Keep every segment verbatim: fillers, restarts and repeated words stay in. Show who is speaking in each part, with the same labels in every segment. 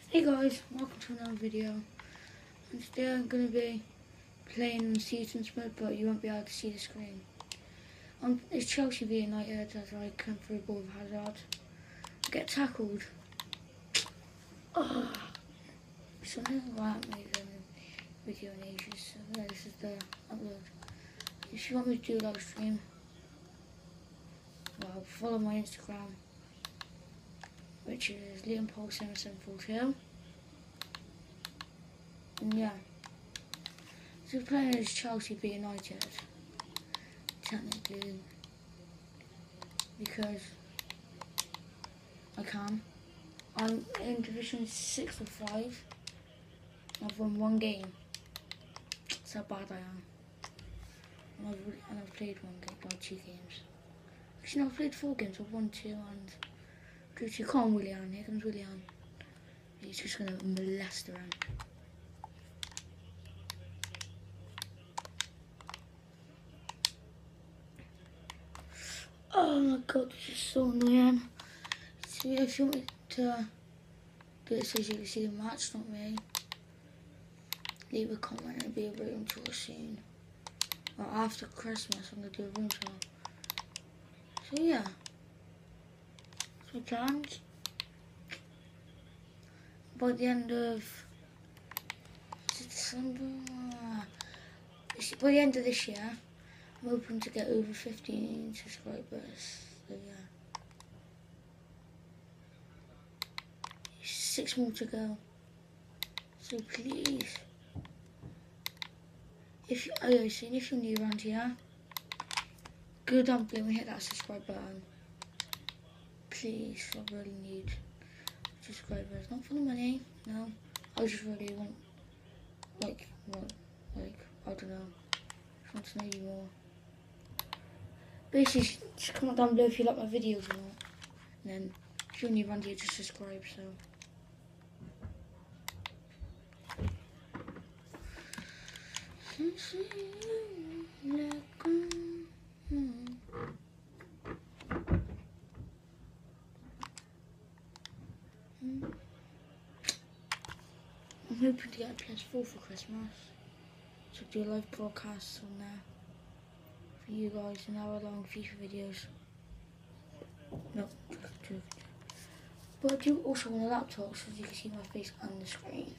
Speaker 1: Hey guys, welcome to another video. And today I'm going to be playing on Seasons mode, but you won't be able to see the screen. Um, it's Chelsea v United as I come through ball with Hazard. I get tackled. Oh, something like that made a video in ages, so yeah, this is the upload. If you want me to do a live stream, well, follow my Instagram, which is Liam Paul seven seven four two. And yeah, so we're playing as Chelsea v United, technically, because I can. I'm in Division six or five. I've won one game. That's how bad I am. And I've, really, and I've played one game, like two games. Actually, no, I've played four games. I've won two and drew two. Come on, Willian. Here comes Willian. He's just going to molest around. Oh my god, this is so annoying. So if you want me to do it so you can see the match, not me, leave a comment and be a room tour soon. Or after Christmas, I'm going to do a room tour. So yeah, that's my plans. By the end of, is it December? By the end of this year, I'm hoping to get over fifteen subscribers. So yeah. Six more to go. So please, if you, oh yeah, so if you're new around here, go down below and hit that subscribe button. Please, I really need subscribers. Not for the money, no. I just really want, like, what, like, I don't know. Just want to know you more. Basically, just comment down below if you like my videos or not. And then, if you're new around here, just subscribe, so. I'm hoping to get a P S four for Christmas, so do live broadcasts on there for you guys, an hour long FIFA videos. No, just two videos. But I do also want a laptop so you can see my face on the screen.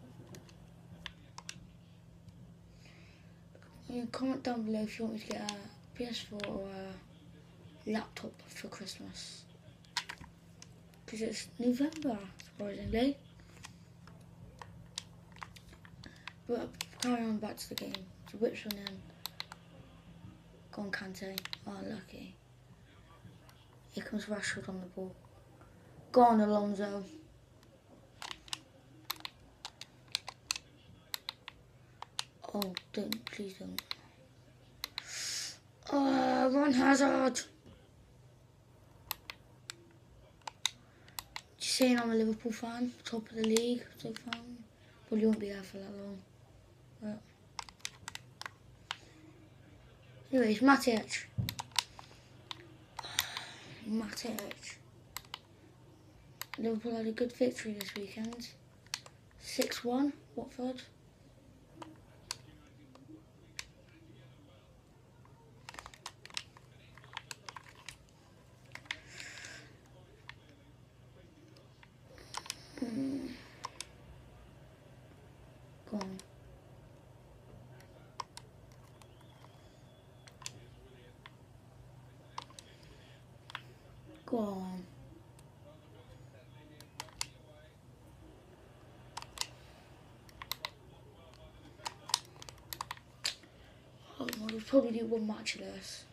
Speaker 1: You can comment down below if you want me to get a P S four or a laptop for Christmas. Because it's November, surprisingly. But carry on back to the game. So whips one in. Go on Kante. Oh, lucky. Here comes Rashford on the ball. Go on Alonso. Oh, don't, please don't. Oh, Ron Hazard. Just saying I'm a Liverpool fan, top of the league so far. Probably won't be there for that long. But anyways, Matic. Matic. Liverpool had a good victory this weekend. six one, Watford. Mm. Go on. Go on. Oh, we'll probably do one match of this.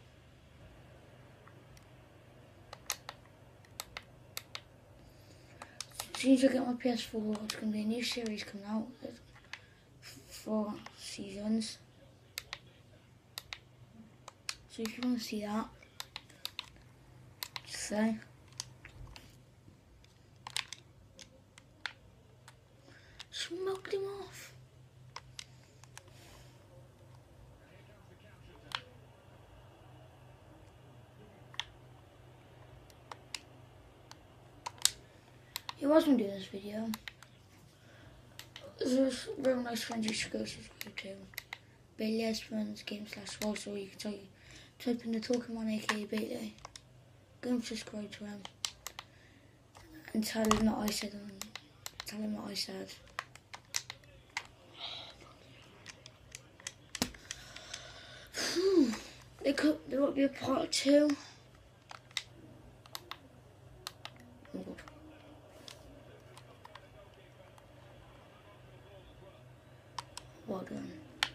Speaker 1: As soon as I get my P S four, it's going to be a new series coming out. Four seasons. So if you want to see that, just say. Smoked him off. He wasn't doing this video. There's real nice friends you should go subscribe to. Bailey S Friends Game slash Roll, so you can tell you type in the Talking Man aka Bailey. Go and subscribe to him. And tell him that I said um, tell him what I said. There could there might be a part two. Oh God. Well done.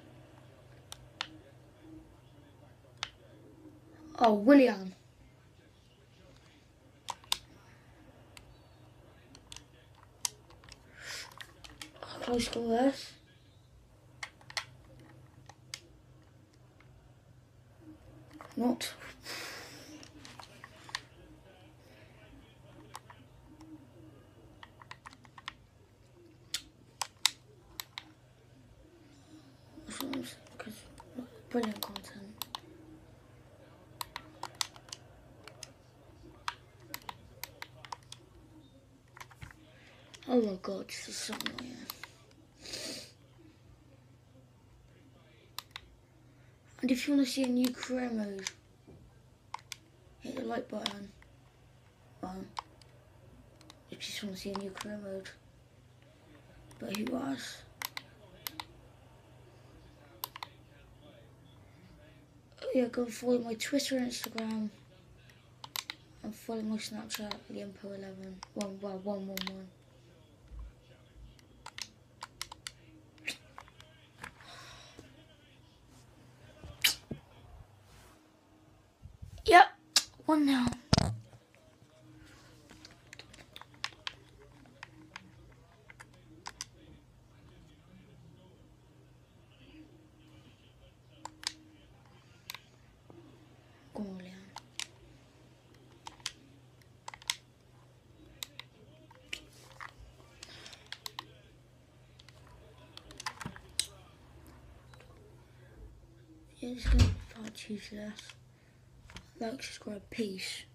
Speaker 1: Oh, William. Close call this. Not. Because brilliant content. Oh my God, this is so annoying. And if you want to see a new career mode, hit the like button. Well, if you just want to see a new career mode. But who was? Oh yeah, go follow my Twitter and Instagram. And follow my Snapchat, Liampo eleven. One, well, one, one, one. Yep, one now. Go on, Liam. Yeah, this is going to be part two to this. Like, subscribe, peace.